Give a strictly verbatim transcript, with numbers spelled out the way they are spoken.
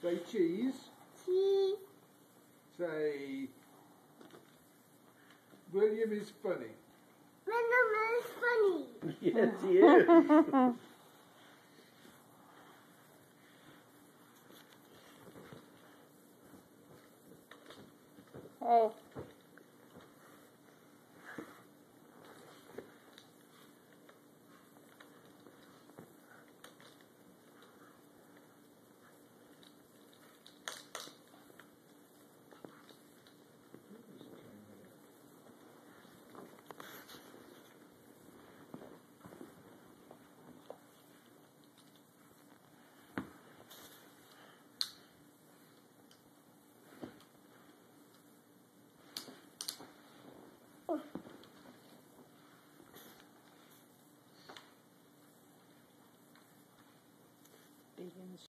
Say cheese. Cheese. Say William is funny. William is funny. Yes, he is. Hey. Begins